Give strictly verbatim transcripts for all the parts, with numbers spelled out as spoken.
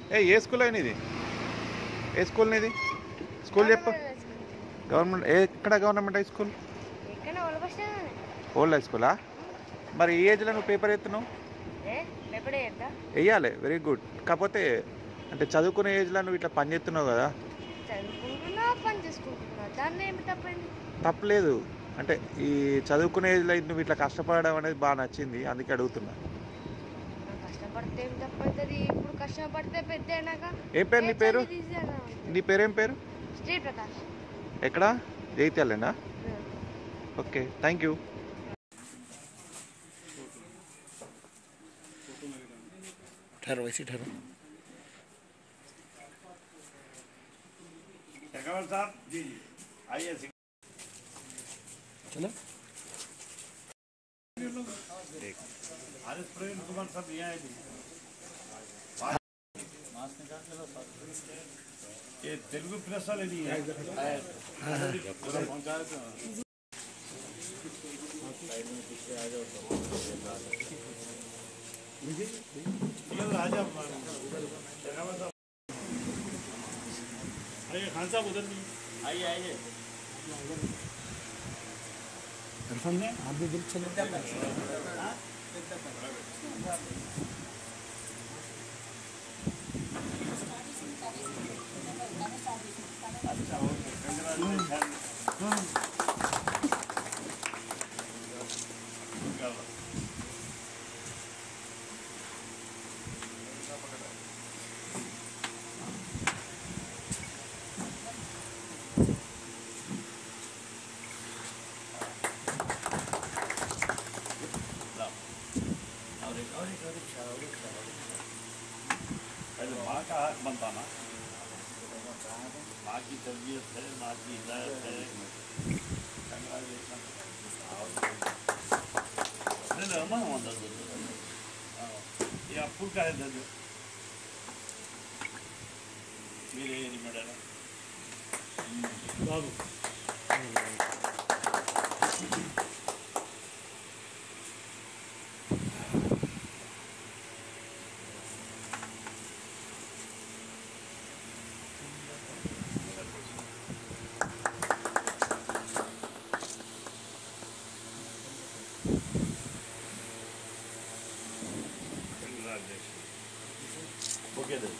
ఏ ఏ school అయినా ఇది ఏ స్కూల్ ఇది స్కూల్ చెప్పు గవర్నమెంట్ ఎక్కడ government high school old high స్కూలా మరి ఈ ఏజ్లో నువ్వు పేపర్ ఎత్తున్నావు వెయ్యాలి వెరీ గుడ్ కాకపోతే అంటే చదువుకునే ఏజ్లో నువ్వు ఇట్లా పని చేస్తున్నావు కదా తప్పలేదు అంటే ఈ చదువుకునే ఏజ్లో నువ్వు ఇట్లా కష్టపడడం అనేది బాగా నచ్చింది అందుకే అడుగుతున్నా ఏం పేరు నీ పేరు నీ పేరేం పేరు ఎక్కడ జైత్యాలేనా ఓకే థ్యాంక్ యూ ठहरो वैसे ठहरो साहब जी जी आइए चलो आर एस प्रवीण कुमार साहब यहाँ ये तेलुगु प्रेस वाले नहीं है राजा अरे खान साहब उधर नहीं आइए आइए इरफान ने आप भी दिल चले माँ का हक बनता ना माँ की तरबियत है माँ की हिदायत है ये अप्पू का है दर्द मेरे मेडल बाबू ओके दे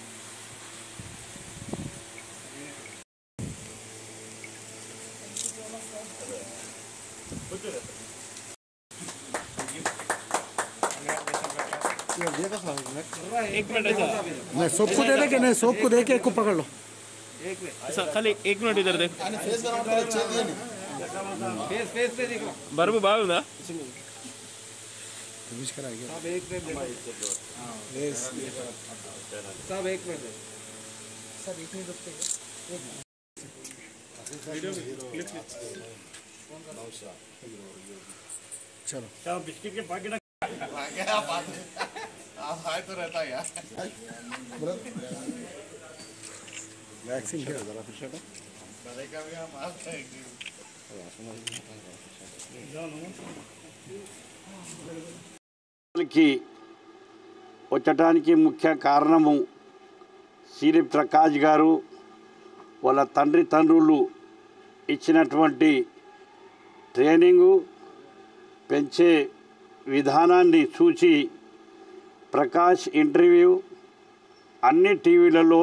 एक मिनट नहीं सोप को दे दे कि नहीं सोप को दे के एक को पकड़ लो खाली एक मिनट इधर देख बर्फ बागुंदा सब एक मिनट सब एक मिनट सब एक मिनट रुकते चलो क्या बिस्किट के पैकेट आप आए तो रहता है यार वैक्सीन क्या जरा पीछे का का भी हम आते हैं కి వచ్చటానికి ముఖ్య కారణము సిరి ప్రకాష్ గారు వాళ్ళ తండ్రి తండ్రులు ఇచ్చినటువంటి ట్రైనింగు పెంచే విధానాన్ని చూసి ప్రకాష్ ఇంటర్వ్యూ అన్ని టీవీలలో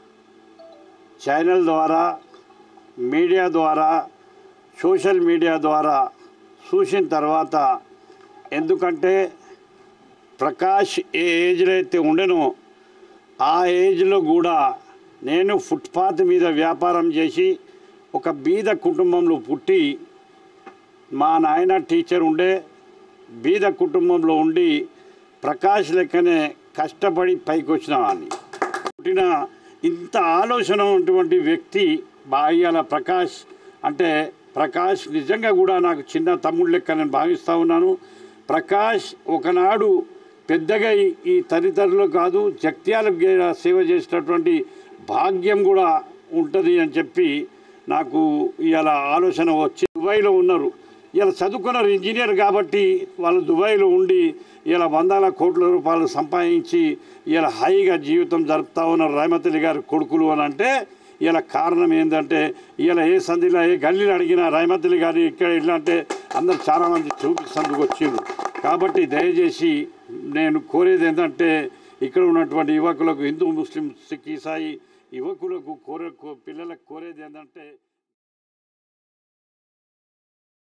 ఛానల్ ద్వారా మీడియా ద్వారా సోషల్ మీడియా ద్వారా చూసిన తర్వాత ఎందుకంటే ప్రకాష్ ఏ ఏజ్లో అయితే ఉండేనో ఆ ఏజ్లో కూడా నేను ఫుట్పాత్ మీద వ్యాపారం చేసి ఒక బీద కుటుంబంలో పుట్టి మా నాయన టీచర్ ఉండే బీద కుటుంబంలో ఉండి ప్రకాష్ లెక్కనే కష్టపడి పైకి వచ్చినామని పుట్టిన ఇంత ఆలోచన ఉన్నటువంటి వ్యక్తి బాయ్యాల ప్రకాష్ అంటే ప్రకాష్ నిజంగా కూడా నాకు చిన్న తమ్ముడు లెక్క నేను భావిస్తూ ఉన్నాను. ప్రకాష్ ఒకనాడు పెద్దగా ఈ తదితరులు కాదు జగ్త్యాలకు సేవ చేసినటువంటి భాగ్యం కూడా ఉంటుంది అని చెప్పి నాకు ఇవాళ ఆలోచన వచ్చి దుబాయ్లో ఉన్నారు. ఇలా చదువుకున్నారు ఇంజనీర్ కాబట్టి వాళ్ళు దుబాయ్లో ఉండి ఇలా వందల కోట్ల రూపాయలు సంపాదించి ఇలా హాయిగా జీవితం జరుపుతా ఉన్నారు రైమతల్లి గారి కొడుకులు అని అంటే ఇలా కారణం ఏంటంటే ఇలా ఏ సంధిలో ఏ గల్లీలు అడిగినా రైమతల్లి గారి ఇక్కడ ఇట్లా అంటే అందరు చాలామంది చూపిస్తేందుకు వచ్చిండ్రు. కాబట్టి దయచేసి నేను కోరేది ఏంటంటే ఇక్కడ ఉన్నటువంటి యువకులకు హిందూ ముస్లిం సిక్ ఈసాయి యువకులకు కోరే పిల్లలకు కోరేది ఏంటంటే